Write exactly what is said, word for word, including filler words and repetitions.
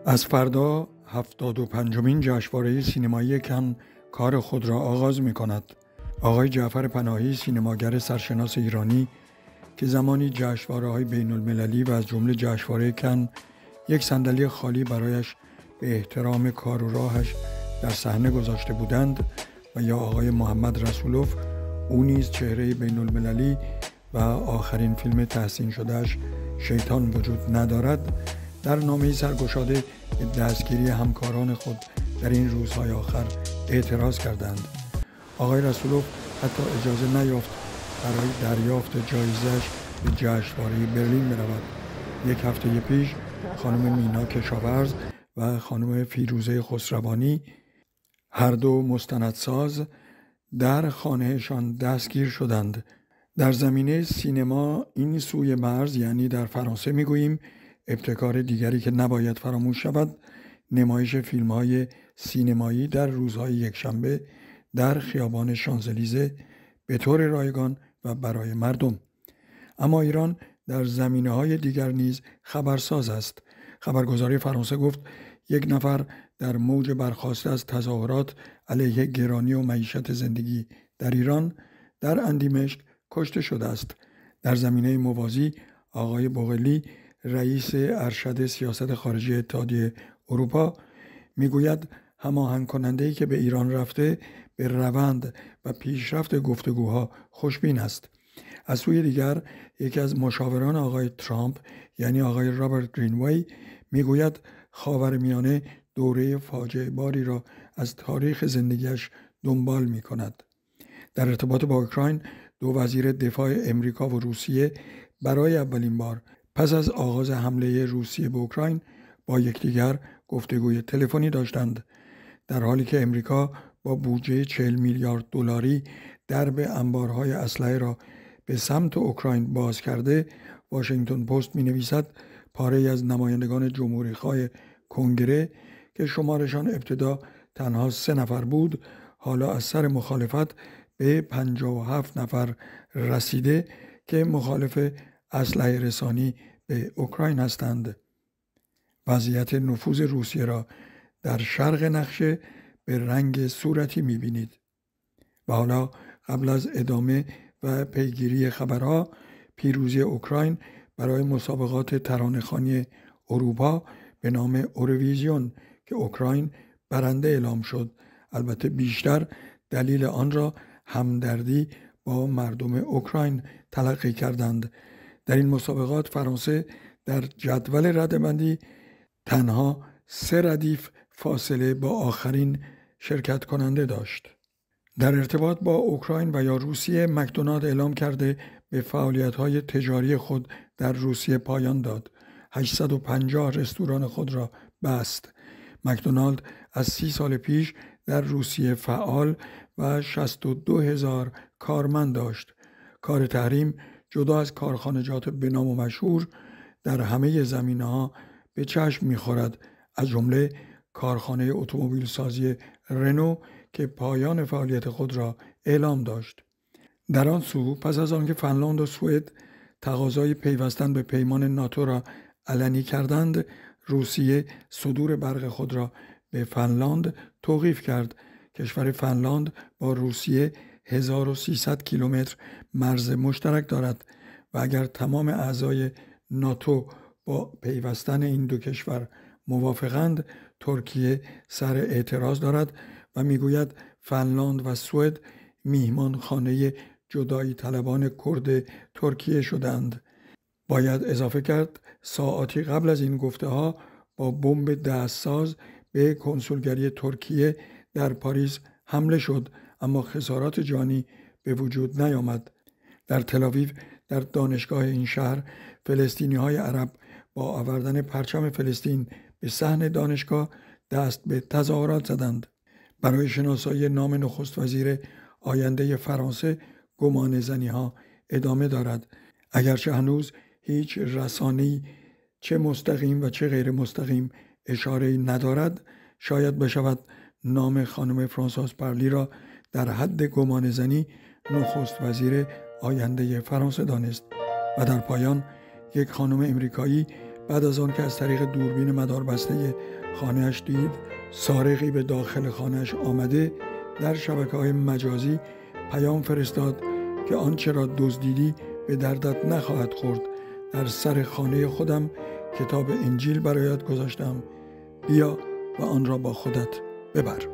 از فردا هفتاد و پنجمین جشنواره سینمایی کن کار خود را آغاز می کند. آقای جعفر پناهی، سینماگر سرشناس ایرانی که زمانی جشنواره‌های بین المللی و از جمله جشنواره کن یک صندلی خالی برایش به احترام کار و راهش در صحنه گذاشته بودند، و یا آقای محمدرضا، او نیز چهره بین المللی و آخرین فیلم تحسین شدهش شیطان وجود ندارد، در نامه‌ای سرگشاده به دستگیری همکاران خود در این روزهای آخر اعتراض کردند. آقای رسولوف حتی اجازه نیافت برای دریافت جایزه‌اش به جشنواره برلین برود. یک هفته پیش خانم مینا کشاورز و خانم فیروزه خسروانی، هر دو مستندساز، در خانهشان دستگیر شدند. در زمینه سینما این سوی مرز، یعنی در فرانسه میگوییم، ابتکار دیگری که نباید فراموش شود، نمایش فیلم‌های سینمایی در روزهای یکشنبه در خیابان شانزلیزه به طور رایگان و برای مردم. اما ایران در زمینه‌های دیگر نیز خبرساز است. خبرگزاری فرانسه گفت یک نفر در موج برخاسته از تظاهرات علیه گرانی و معیشت زندگی در ایران در اردیبهشت کشته شده است. در زمینه موازی آقای بغلی، رئیس ارشد سیاست خارجی اتحادیه اروپا، میگوید هماهنگ کننده‌ای که به ایران رفته به روند و پیشرفت گفتگوها خوشبین است. از سوی دیگر یکی از مشاوران آقای ترامپ، یعنی آقای رابرت گرینوی، میگوید خاورمیانه دوره فاجعه باری را از تاریخ زندگیش دنبال می کند. در ارتباط با اوکراین، دو وزیر دفاع امریکا و روسیه برای اولین بار پس از آغاز حمله روسیه به اوکراین با یکدیگر گفتگوی تلفنی داشتند. در حالی که امریکا با بودجه چهل میلیارد دلاری درب انبارهای اسلحه را به سمت اوکراین باز کرده، واشنگتن پست می نویسد پاره‌ای از نمایندگان جمهوری‌خواه کنگره که شمارشان ابتدا تنها سه نفر بود، حالا از سر مخالفت به پنجاه و هفت نفر رسیده که مخالف اسلحه رسانی به اوکراین هستند. وضعیت نفوذ روسیه را در شرق نقشه به رنگ صورتی می‌بینید. و حالا قبل از ادامه و پیگیری خبرها، پیروزی اوکراین برای مسابقات ترانه‌خوانی اروپا به نام اوروویژن که اوکراین برنده اعلام شد، البته بیشتر دلیل آن را همدردی با مردم اوکراین تلقی کردند. در این مسابقات فرانسه در جدول رده‌بندی تنها سه ردیف فاصله با آخرین شرکت کننده داشت. در ارتباط با اوکراین و یا روسیه، مکدونالد اعلام کرده به فعالیت‌های تجاری خود در روسیه پایان داد. هشتصد و پنجاه رستوران خود را بست. مکدونالد از سی سال پیش در روسیه فعال و شصت و دو هزار کارمند داشت. کار تحریم جدا از کارخانجات به نام و مشهور در همه زمینه‌ها به چشم می‌خورد، از جمله کارخانه اتومبیل سازی رنو که پایان فعالیت خود را اعلام داشت. در آن سو، پس از آنکه فنلاند و سوئد تقاضای پیوستن به پیمان ناتو را علنی کردند، روسیه صدور برق خود را به فنلاند توقیف کرد. کشور فنلاند با روسیه هزار و سیصد کیلومتر مرز مشترک دارد و اگر تمام اعضای ناتو با پیوستن این دو کشور موافقند، ترکیه سر اعتراض دارد و میگوید فنلاند و سوئد میهمان خانه جدایی طلبان کرد ترکیه شدند. باید اضافه کرد ساعاتی قبل از این گفته ها با بمب دستساز به کنسولگری ترکیه در پاریس حمله شد، اما خسارات جانی به وجود نیامد. در تل‌آویو، در دانشگاه این شهر، فلسطینی‌های عرب با آوردن پرچم فلسطین به صحن دانشگاه دست به تظاهرات زدند. برای شناسایی نام نخست وزیر آینده فرانسه گمان زنی‌ها ادامه دارد. اگرچه هنوز هیچ رسانه‌ای چه مستقیم و چه غیر مستقیم اشاره‌ای ندارد، شاید بشود نام خانم فرانسواز پارلی را در حد گمان زنی نخست وزیر آینده فرانسه دانست. و در پایان یک خانم امریکایی بعد از آن که از طریق دوربین مداربسته خانه‌اش دید سارقی به داخل خانه‌اش آمده، در شبکه‌های مجازی پیام فرستاد که آنچه را دزدیدی به دردت نخواهد خورد. در سر خانه خودم کتاب انجیل برایت گذاشتم، بیا و آن را با خودت ببر.